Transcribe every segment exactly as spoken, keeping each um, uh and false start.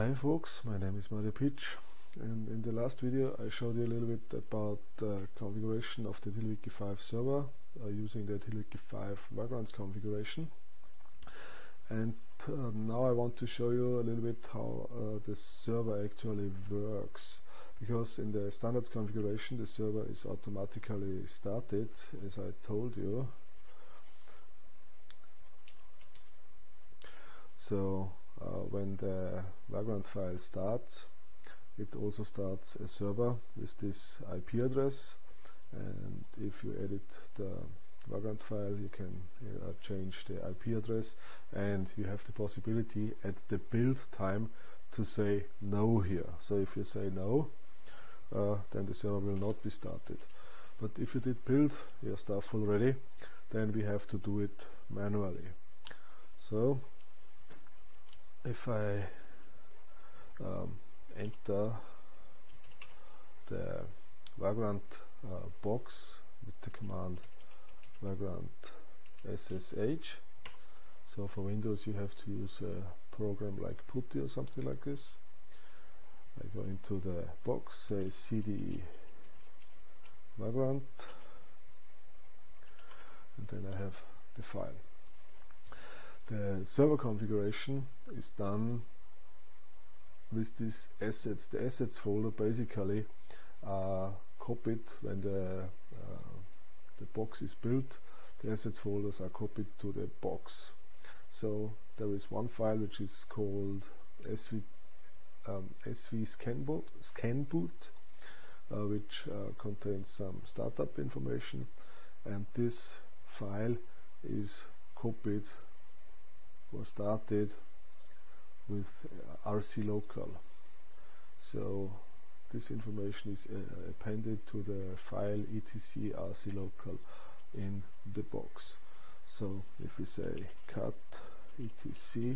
Hi folks, my name is Mario Pitsch, and in the last video I showed you a little bit about the configuration of the TiddlyWiki five server uh, using the TiddlyWiki five Vagrant configuration. And uh, now I want to show you a little bit how uh, the server actually works, because in the standard configuration the server is automatically started, as I told you. So uh, when the Vagrant file starts, it also starts a server with this I P address, and if you edit the Vagrant file you can uh, change the I P address, and you have the possibility at the build time to say no here. So if you say no, uh, then the server will not be started. But if you did build your stuff already, then we have to do it manually. So if I um, enter the Vagrant uh, box with the command Vagrant S S H, so for Windows you have to use a program like Putty or something like this. I go into the box, say cd Vagrant, and then I have the file. The server configuration is done with these assets. The assets folder basically are copied when the uh, the box is built. The assets folders are copied to the box. So there is one file which is called sv um, sv scanboot, scanboot uh, which uh, contains some startup information, and this file is copied or started with uh, rclocal. So this information is uh, appended to the file etc rclocal in the box. So if we say cat etc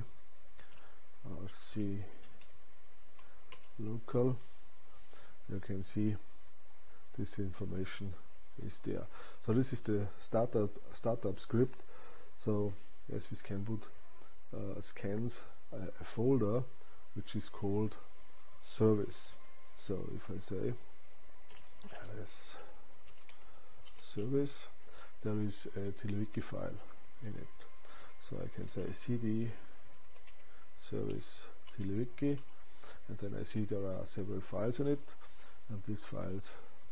rclocal, you can see this information is there. So this is the startup startup script. So sv scanboot Uh, scans a, a folder which is called service. So if I say ls service, there is a TiddlyWiki file in it. So I can say cd service TiddlyWiki, and then I see there are several files in it, and these files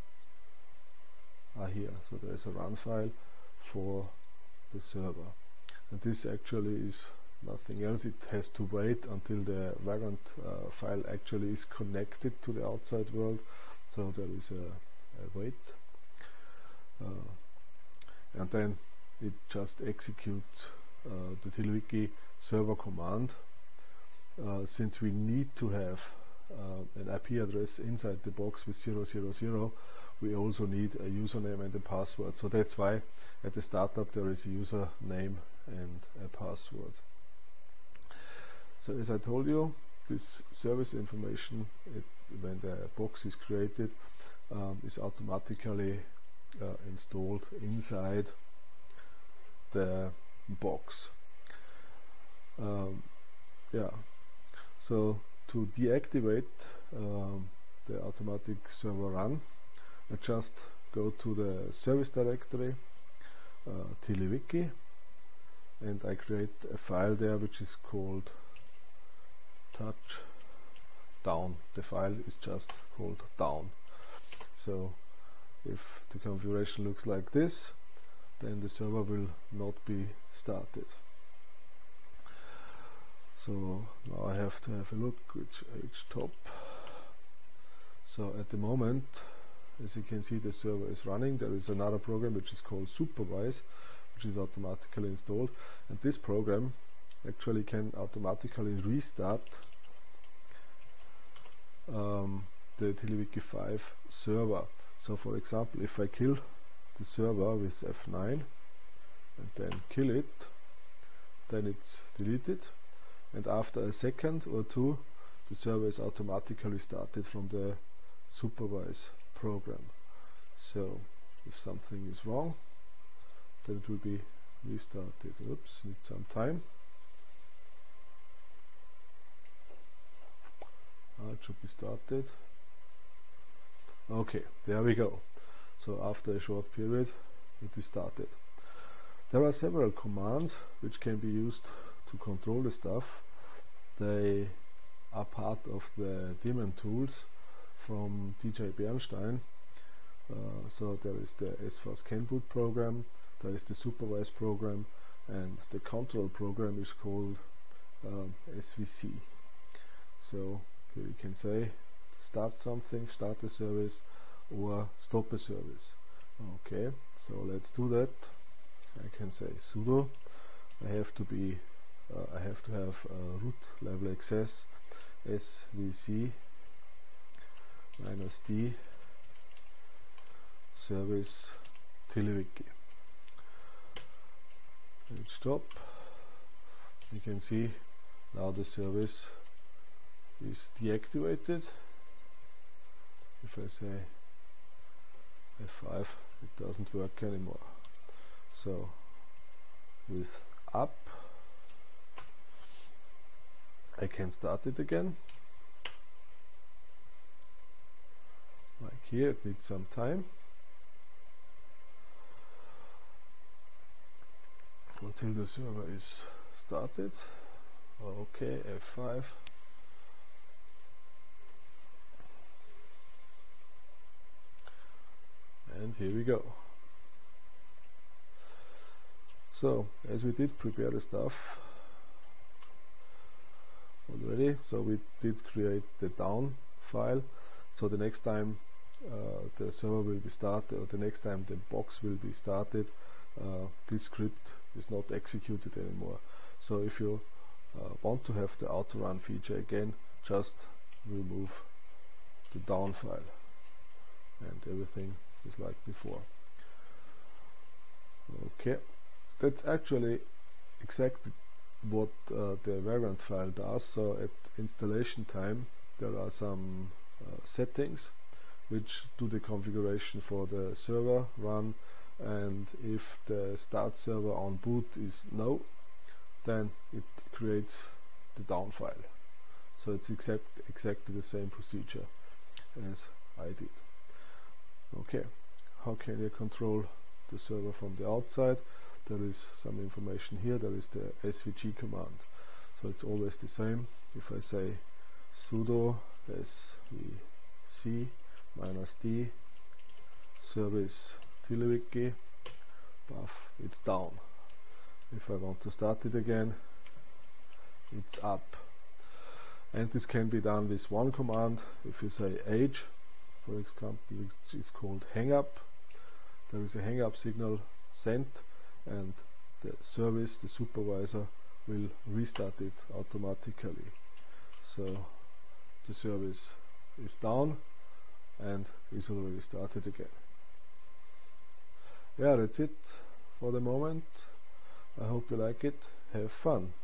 are here. So there is a run file for the server, and this actually is nothing else. It has to wait until the Vagrant uh, file actually is connected to the outside world. So there is a, a wait, uh, and then it just executes uh, the TiddlyWiki server command. Uh, since we need to have uh, an I P address inside the box with zero zero zero, we also need a username and a password. So that's why at the startup there is a username and a password. So as I told you, this service information, it, when the box is created, um, is automatically uh, installed inside the box. Um, yeah. So to deactivate um, the automatic server run, I just go to the service directory, uh, TiddlyWiki, and I create a file there which is called touch down. The file is just called down. So if the configuration looks like this, then the server will not be started. So now I have to have a look which H top. So at the moment, as you can see, the server is running. There is another program which is called Supervise, which is automatically installed, and this program actually can automatically restart um, the TiddlyWiki five server. So for example, if I kill the server with F nine and then kill it, then it's deleted, and after a second or two the server is automatically started from the Supervise program. So if something is wrong, then it will be restarted. Oops, need some time. it should be started. Okay, there we go. So after a short period it is started. There are several commands which can be used to control the stuff. They are part of the daemon tools from D J Bernstein. Uh, so there is the S four scan boot program, there is the supervise program, and the control program is called um, S V C. So here you can say start something, start a service, or stop a service. Okay, so let's do that. I can say sudo. I have to be, uh, I have to have uh, root level access S V C minus D service TiddlyWiki. And stop. You can see now the service is deactivated. If I say F five, it doesn't work anymore. So with up I can start it again. Like here, it needs some time until the server is started. Okay, F five. And here we go. So as we did prepare the stuff already, so we did create the down file. So the next time uh, the server will be started, or the next time the box will be started, uh, this script is not executed anymore. So if you uh, want to have the auto run feature again, just remove the down file and everything is like before. Okay, that's actually exactly what uh, the variant file does. So at installation time there are some uh, settings which do the configuration for the server run, and if the start server on boot is no, then it creates the down file. So it's exact, exactly the same procedure as I did. Okay, how can you control the server from the outside? There is some information here. There is the S V G command. So it's always the same. If I say sudo S V C minus D service TiddlyWiki, buff, it's down. If I want to start it again, it's up. And this can be done with one command. If you say age, for example, which is called hang up, there is a hang up signal sent, and the service, the supervisor, will restart it automatically. So the service is down and is already started again. Yeah, that's it for the moment. I hope you like it. Have fun.